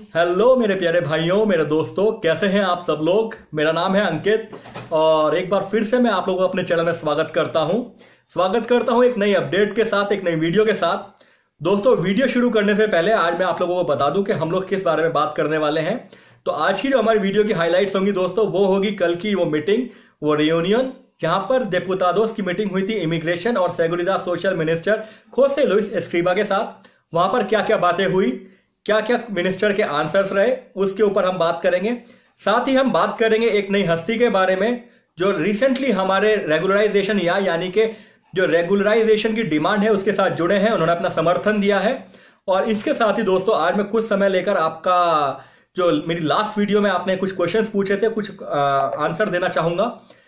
Hello मेरे प्यारे भाइयों, मेरे दोस्तों, कैसे हैं आप सब लोग। मेरा नाम है अंकित और एक बार फिर से मैं आप लोगों को अपने चैनल में स्वागत करता हूं एक नई अपडेट के साथ, एक नई वीडियो के साथ। दोस्तों, वीडियो शुरू करने से पहले आज मैं आप लोगों को बता दूं कि हम लोग किस बारे में बात करने वाले हैं। तो आज की जो हमारी वीडियो की हाईलाइट्स होंगी दोस्तों, वो होगी कल की वो मीटिंग, वो रियूनियन, जहां पर डिपुटाडोस की मीटिंग हुई थी इमिग्रेशन और Seguridad Social minister José Luis Escrivá के साथ। वहां पर क्या क्या बातें हुई, क्या क्या मिनिस्टर के आंसर्स रहे, उसके ऊपर हम बात करेंगे। साथ ही हम बात करेंगे एक नई हस्ती के बारे में जो रिसेंटली हमारे रेगुलराइजेशन यानी कि जो रेगुलराइजेशन की डिमांड है उसके साथ जुड़े हैं, उन्होंने अपना समर्थन दिया है। और इसके साथ ही दोस्तों, आज मैं कुछ समय लेकर आपका जो मेरी लास्ट वीडियो में आपने कुछ क्वेश्चंस पूछे थे, कुछ आंसर देना चाहूंगा।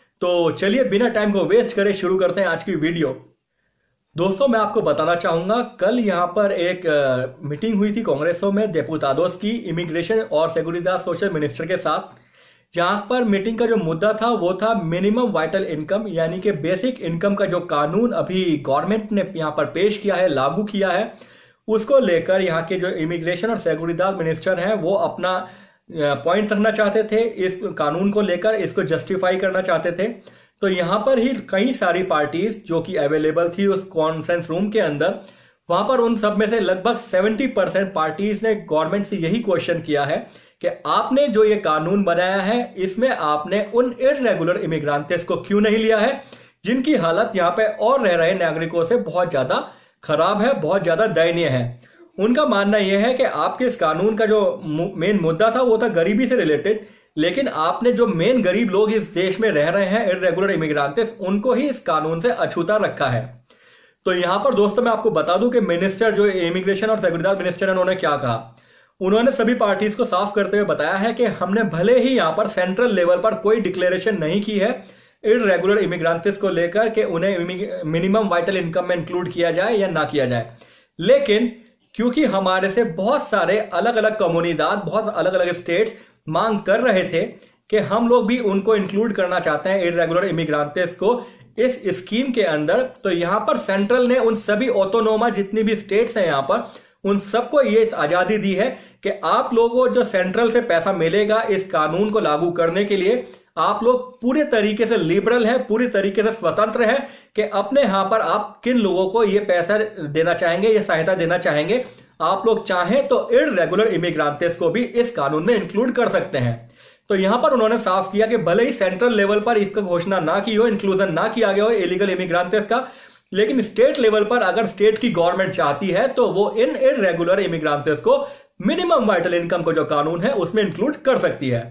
तो चलिए बिना टाइम को वेस्ट करे शुरू करते हैं आज की वीडियो। दोस्तों, मैं आपको बताना चाहूंगा, कल यहां पर एक मीटिंग हुई थी कांग्रेसों में डिपुटाडोस की इमिग्रेशन और सेगुरिदाद सोशल मिनिस्टर के साथ, जहां पर मीटिंग का जो मुद्दा था वो था मिनिमम वाइटल इनकम, यानी कि बेसिक इनकम का जो कानून अभी गवर्नमेंट ने यहां पर पेश किया है, लागू किया है, उसको लेकर यहाँ के जो इमिग्रेशन और सेगुरिदाद मिनिस्टर हैं वो अपना पॉइंट रखना चाहते थे। इस कानून को लेकर इसको जस्टिफाई करना चाहते थे। तो यहां पर ही कई सारी पार्टीज जो कि अवेलेबल थी उस कॉन्फ्रेंस रूम के अंदर, वहां पर उन सब में से लगभग 70% पार्टीज ने गवर्नमेंट से यही क्वेश्चन किया है कि आपने जो ये कानून बनाया है इसमें आपने उन इर्रेगुलर इमिग्रांट्स को क्यों नहीं लिया है, जिनकी हालत यहाँ पे और रह रहे नागरिकों से बहुत ज्यादा खराब है, बहुत ज्यादा दयनीय है। उनका मानना यह है कि आपके इस कानून का जो मेन मुद्दा था वो था गरीबी से रिलेटेड, लेकिन आपने जो मेन गरीब लोग इस देश में रह रहे हैं, इर्रेगुलर इमिग्रांट्स, उनको ही इस कानून से अछूता रखा है। तो यहां पर दोस्तों मैं आपको बता दूं कि मिनिस्टर जो इमिग्रेशन और सेगुरिदाद मिनिस्टर है, उन्होंने क्या कहा। उन्होंने सभी पार्टीज को साफ करते हुए बताया है कि हमने भले ही यहां पर सेंट्रल लेवल पर कोई डिक्लेरेशन नहीं की है इर्रेगुलर इमिग्रांट्स को लेकर कि उन्हें मिनिमम वाइटल इनकम में इंक्लूड किया जाए या ना किया जाए, लेकिन क्योंकि हमारे से बहुत सारे अलग अलग कम्युनिदाद, बहुत अलग अलग स्टेट्स मांग कर रहे थे कि हम लोग भी उनको इंक्लूड करना चाहते हैं इर्रेगुलर इमिग्रांट्स को इस स्कीम के अंदर, तो यहां पर सेंट्रल ने उन सभी ऑटोनोमा जितनी भी स्टेट्स हैं यहां पर, उन सबको ये आजादी दी है कि आप लोगों को जो सेंट्रल से पैसा मिलेगा इस कानून को लागू करने के लिए, आप लोग पूरे तरीके से लिबरल है, पूरी तरीके से स्वतंत्र है कि अपने यहां पर आप किन लोगों को ये पैसा देना चाहेंगे, ये सहायता देना चाहेंगे। आप लोग चाहें तो इर्रेगुलर इमिग्रांट्स को भी इस कानून में इंक्लूड कर सकते हैं। तो यहां पर उन्होंने साफ किया कि भले ही सेंट्रल लेवल पर इसका घोषणा ना की हो, इंक्लूजन ना किया गया हो इलीगल इमिग्रांट्स का, लेकिन स्टेट लेवल पर अगर स्टेट की गवर्नमेंट चाहती है तो वो इन इर्रेगुलर इमिग्रांट्स को मिनिमम वाइटल इनकम को जो कानून है उसमें इंक्लूड कर सकती है।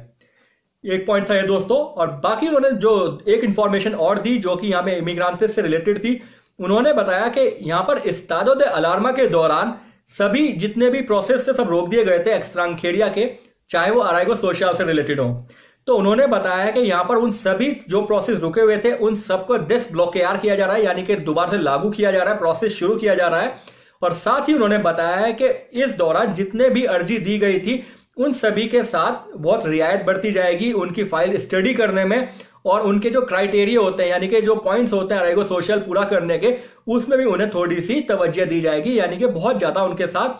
एक पॉइंट था ये दोस्तों। और बाकी उन्होंने जो एक इंफॉर्मेशन और दी जो कि यहाँ पे इमिग्रांट्स से रिलेटेड थी, उन्होंने बताया कि यहाँ पर एस्टादो दे अलार्मा के दौरान सभी जितने भी प्रोसेस से सब रोक दिए गए थे एक्सट्रांजेरिया के, चाहे वो अराइगो सोशल से रिलेटेड हो। तो उन्होंने बताया कि यहाँ पर उन सभी जो प्रोसेस रुके हुए थे उन सबको डिसब्लॉकेयर किया जा रहा है, यानी कि दोबारा से लागू किया जा रहा है, प्रोसेस शुरू किया जा रहा है। और साथ ही उन्होंने बताया है कि इस दौरान जितने भी अर्जी दी गई थी उन सभी के साथ बहुत रियायत बरती जाएगी उनकी फाइल स्टडी करने में, और उनके जो क्राइटेरिया होते हैं यानी कि जो पॉइंट्स होते हैं अराइगो सोशल पूरा करने के, उसमें भी उन्हें थोड़ी सी तवज्जो दी जाएगी, यानी कि बहुत ज्यादा उनके साथ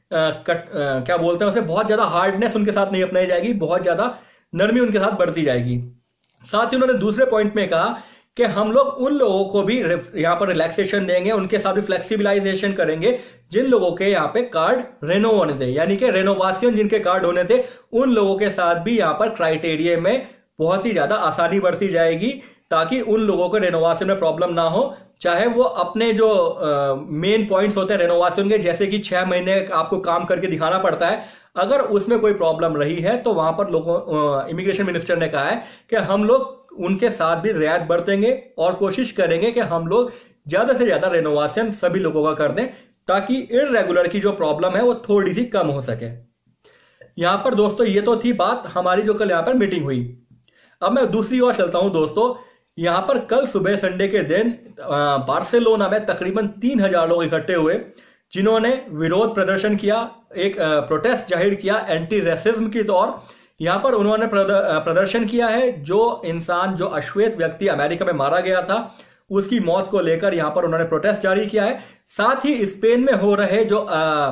क्या बोलते हैं उसे, बहुत ज्यादा हार्डनेस उनके साथ नहीं अपनाई जाएगी, बहुत ज्यादा नरमी उनके साथ बढ़ती जाएगी। साथ ही उन्होंने दूसरे पॉइंट में कहा कि हम लोग उन लोगों को भी यहाँ पर रिलैक्सेशन देंगे, उनके साथ भी फ्लेक्सिबिलाइजेशन करेंगे जिन लोगों के यहाँ पे कार्ड रेनो होने थे, यानी कि रेनोवेशन जिनके कार्ड होने थे, उन लोगों के साथ भी यहाँ पर क्राइटेरिया में बहुत ही ज्यादा आसानी बढ़ती जाएगी, ताकि उन लोगों को रेनोवेशन में प्रॉब्लम ना हो। चाहे वो अपने जो मेन पॉइंट्स होते हैं रेनोवेशन के, जैसे कि 6 महीने आपको काम करके दिखाना पड़ता है, अगर उसमें कोई प्रॉब्लम रही है तो वहां पर लोगों इमिग्रेशन मिनिस्टर ने कहा है कि हम लोग उनके साथ भी रियायत बरतेंगे और कोशिश करेंगे कि हम लोग ज्यादा से ज्यादा रेनोवेशन सभी लोगों का कर दें, ताकि इर्रेगुलर की जो प्रॉब्लम है वो थोड़ी सी कम हो सके। यहां पर दोस्तों ये तो थी बात हमारी जो कल यहां पर मीटिंग हुई। अब मैं दूसरी ओर चलता हूं दोस्तों। यहां पर कल सुबह संडे के दिन बार्सिलोना में तकरीबन 3000 लोग इकट्ठे हुए, जिन्होंने विरोध प्रदर्शन किया, एक प्रोटेस्ट जाहिर किया एंटी रेसिज्म की तौर। यहां पर उन्होंने प्रदर्शन किया है जो इंसान, जो अश्वेत व्यक्ति अमेरिका में मारा गया था, उसकी मौत को लेकर यहां पर उन्होंने प्रोटेस्ट जारी किया है। साथ ही स्पेन में हो रहे जो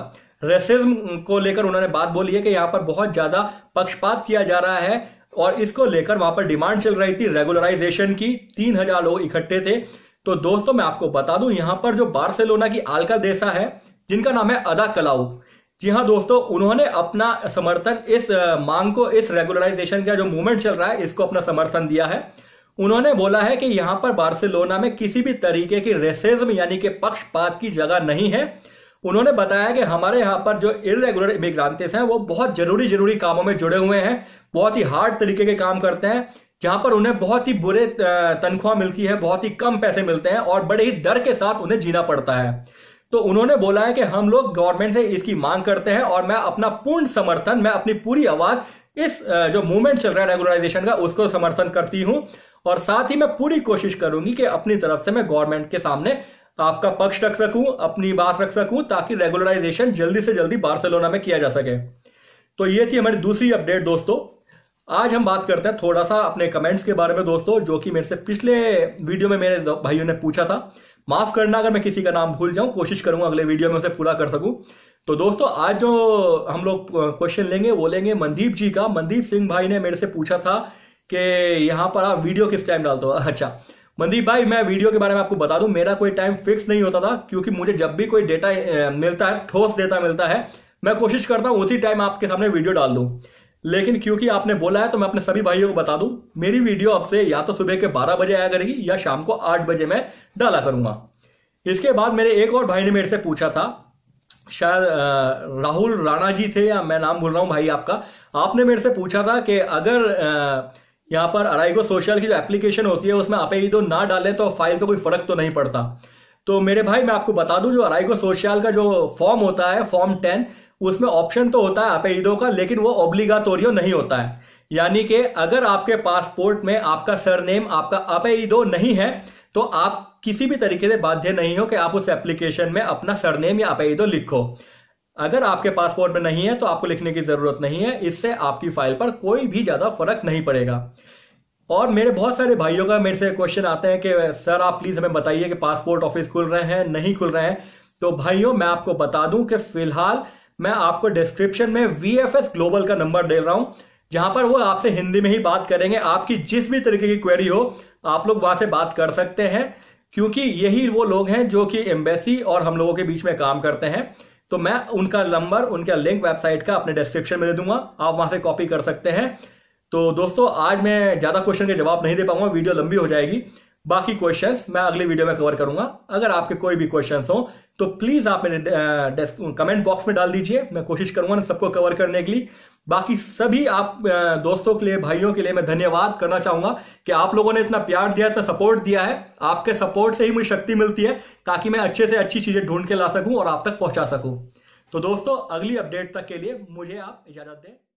रेसिज्म को लेकर उन्होंने बात बोली है कि यहाँ पर बहुत ज्यादा पक्षपात किया जा रहा है, और इसको लेकर वहां पर डिमांड चल रही थी रेगुलराइजेशन की। 3000 लोग इकट्ठे थे। तो दोस्तों मैं आपको बता दूं, यहां पर जो बार्सिलोना की अल्कादेसा है, जिनका नाम है अदा कलाऊ, जी हाँ दोस्तों, उन्होंने अपना समर्थन इस मांग को, इस रेगुलराइजेशन का जो मूवमेंट चल रहा है, इसको अपना समर्थन दिया है। उन्होंने बोला है कि यहां पर बार्सिलोना में किसी भी तरीके की रेसिज्म यानी कि पक्षपात की जगह नहीं है। उन्होंने बताया कि हमारे यहाँ पर जो इरेगुलर इमिग्रांट्स हैं वो बहुत जरूरी कामों में जुड़े हुए हैं, बहुत ही हार्ड तरीके के काम करते हैं, जहां पर उन्हें बहुत ही बुरे तनख्वाह मिलती है, बहुत ही कम पैसे मिलते हैं और बड़े ही डर के साथ उन्हें जीना पड़ता है। तो उन्होंने बोला है कि हम लोग गवर्नमेंट से इसकी मांग करते हैं और मैं अपना पूर्ण समर्थन, मैं अपनी पूरी आवाज इस जो मूवमेंट चल रहा है रेगुलराइजेशन का, उसको समर्थन करती हूं, और साथ ही मैं पूरी कोशिश करूंगी कि अपनी तरफ से मैं गवर्नमेंट के सामने आपका पक्ष रख सकूं, अपनी बात रख सकूं, ताकि रेगुलराइजेशन जल्दी से जल्दी बार्सिलोना में किया जा सके। तो ये थी हमारी दूसरी अपडेट दोस्तों। आज हम बात करते हैं थोड़ा सा अपने कमेंट्स के बारे में दोस्तों, जो कि मेरे से पिछले वीडियो में मेरे भाइयों ने पूछा था। माफ करना अगर मैं किसी का नाम भूल जाऊं, कोशिश करूंगा अगले वीडियो में उसे पूरा कर सकूं। तो दोस्तों आज जो हम लोग क्वेश्चन लेंगे वो लेंगे मनदीप जी का। मनदीप सिंह भाई ने मेरे से पूछा था कि यहाँ पर आप वीडियो किस टाइम डालते हो। अच्छा मनदीप भाई, मैं वीडियो के बारे में आपको बता दूं, मेरा कोई टाइम फिक्स नहीं होता था, क्योंकि मुझे जब भी कोई डेटा मिलता है, ठोस डेटा मिलता है, मैं कोशिश करता हूं उसी टाइम आपके सामने वीडियो डाल दूं। लेकिन क्योंकि आपने बोला है तो मैं अपने सभी भाइयों को बता दूं, मेरी वीडियो अब से या तो सुबह के 12 बजे आया करेगी या शाम को 8 बजे मैं डाला करूंगा। इसके बाद मेरे एक और भाई ने मेरे से पूछा था, शायद राहुल राणा जी थे या मैं नाम भूल रहा हूं भाई आपका, आपने मेरे से पूछा था कि अगर यहाँ पर अराइगो सोशल की जो एप्लीकेशन होती है उसमें अपेइडो ना डालें तो फाइल पे कोई फर्क तो नहीं पड़ता। तो मेरे भाई मैं आपको बता दूं, जो अराइगो सोशल का जो फॉर्म होता है, फॉर्म 10, उसमें ऑप्शन तो होता है अपेइडो का, लेकिन वो ऑब्लिगाटोरियो नहीं होता है। यानी कि अगर आपके पासपोर्ट में आपका सरनेम आपका अपेइडो नहीं है तो आप किसी भी तरीके से बाध्य नहीं हो कि आप उस एप्लीकेशन में अपना सरनेम या अपेइडो लिखो। अगर आपके पासपोर्ट में नहीं है तो आपको लिखने की जरूरत नहीं है, इससे आपकी फाइल पर कोई भी ज्यादा फर्क नहीं पड़ेगा। और मेरे बहुत सारे भाइयों का मेरे से क्वेश्चन आते हैं कि सर आप प्लीज हमें बताइए कि पासपोर्ट ऑफिस खुल रहे हैं नहीं खुल रहे हैं। तो भाइयों मैं आपको बता दूं कि फिलहाल मैं आपको डिस्क्रिप्शन में VFS ग्लोबल का नंबर दे रहा हूं, जहां पर वो आपसे हिंदी में ही बात करेंगे। आपकी जिस भी तरीके की क्वेरी हो आप लोग वहां से बात कर सकते हैं, क्योंकि यही वो लोग हैं जो कि एम्बेसी और हम लोगों के बीच में काम करते हैं। तो मैं उनका नंबर, उनका लिंक वेबसाइट का अपने डिस्क्रिप्शन में दे दूंगा, आप वहां से कॉपी कर सकते हैं। तो दोस्तों आज मैं ज्यादा क्वेश्चन के जवाब नहीं दे पाऊंगा, वीडियो लंबी हो जाएगी। बाकी क्वेश्चंस मैं अगली वीडियो में कवर करूंगा। अगर आपके कोई भी क्वेश्चंस हो तो प्लीज आप मेरे कमेंट बॉक्स में डाल दीजिए, मैं कोशिश करूंगा सबको कवर करने के लिए। बाकी सभी आप दोस्तों के लिए, भाइयों के लिए मैं धन्यवाद करना चाहूंगा कि आप लोगों ने इतना प्यार दिया, इतना सपोर्ट दिया है। आपके सपोर्ट से ही मुझे शक्ति मिलती है ताकि मैं अच्छे से अच्छी चीजें ढूंढ के ला सकूं और आप तक पहुंचा सकूं। तो दोस्तों अगली अपडेट तक के लिए मुझे आप इजाजत दें।